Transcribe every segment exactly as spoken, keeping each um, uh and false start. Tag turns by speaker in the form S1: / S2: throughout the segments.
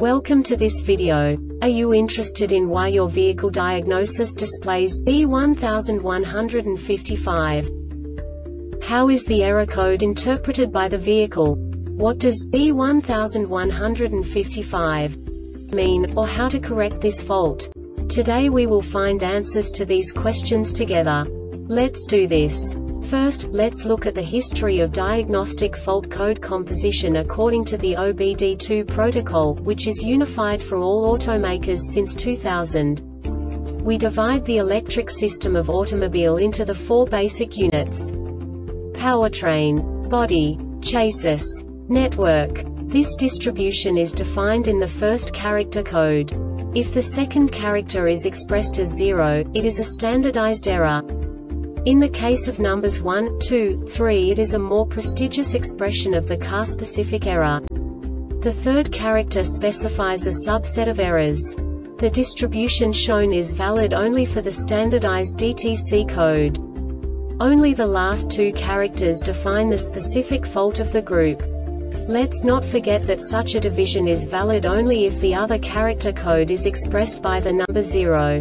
S1: Welcome to this video. Are you interested in why your vehicle diagnosis displays B one one five? How is the error code interpreted by the vehicle? What does B one one five mean, or how to correct this fault? Today we will find answers to these questions together. Let's do this. First, let's look at the history of diagnostic fault code composition according to the O B D two protocol, which is unified for all automakers since two thousand. We divide the electric system of automobile into the four basic units: powertrain, body, chassis, network. This distribution is defined in the first character code. If the second character is expressed as zero, it is a standardized error. In the case of numbers one, two, three, it is a more prestigious expression of the car-specific error. The third character specifies a subset of errors. The distribution shown is valid only for the standardized D T C code. Only the last two characters define the specific fault of the group. Let's not forget that such a division is valid only if the other character code is expressed by the number zero.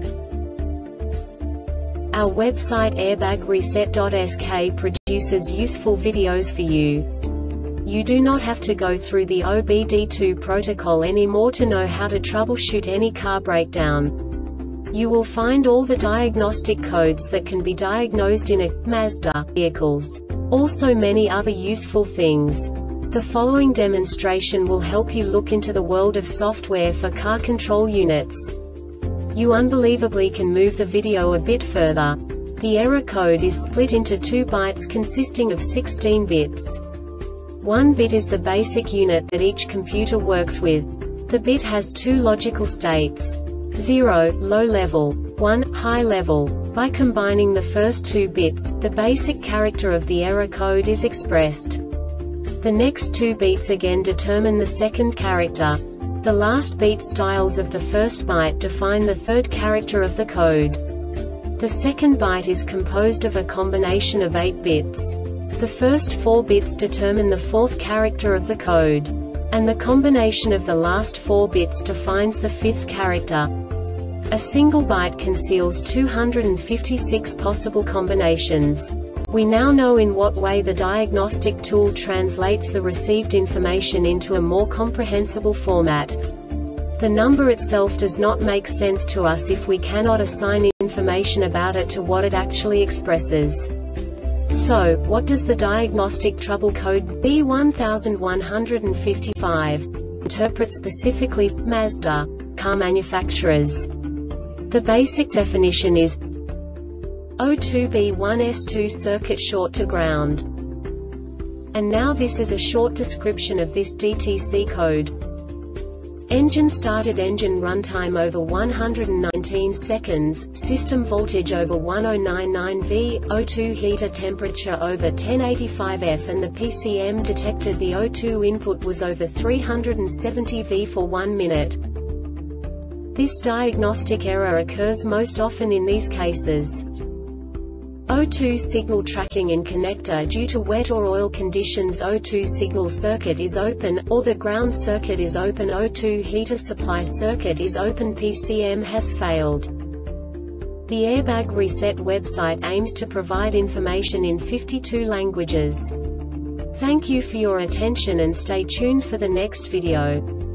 S1: Our website airbag reset dot S K produces useful videos for you. You do not have to go through the O B D two protocol anymore to know how to troubleshoot any car breakdown. You will find all the diagnostic codes that can be diagnosed in a Mazda vehicles. Also many other useful things. The following demonstration will help you look into the world of software for car control units. You unbelievably can move the video a bit further. The error code is split into two bytes consisting of sixteen bits. One bit is the basic unit that each computer works with. The bit has two logical states: zero, low level, one, high level. By combining the first two bits, the basic character of the error code is expressed. The next two bits again determine the second character. The last beat styles of the first byte define the third character of the code. The second byte is composed of a combination of eight bits. The first four bits determine the fourth character of the code. And the combination of the last four bits defines the fifth character. A single byte conceals two hundred fifty-six possible combinations. We now know in what way the diagnostic tool translates the received information into a more comprehensible format. The number itself does not make sense to us if we cannot assign information about it to what it actually expresses. So, what does the diagnostic trouble code B one one five interpret specifically for Mazda car manufacturers? The basic definition is O two B one S two circuit short to ground. And now this is a short description of this D T C code. Engine started, engine runtime over one hundred nineteen seconds, system voltage over one thousand ninety-nine volts, O two heater temperature over ten eighty-five F, and the P C M detected the O two input was over three hundred seventy volts for one minute. This diagnostic error occurs most often in these cases: O two signal tracking in connector due to wet or oil conditions, O two signal circuit is open, or the ground circuit is open, O two heater supply circuit is open, P C M has failed. The Airbag Reset website aims to provide information in fifty-two languages. Thank you for your attention and stay tuned for the next video.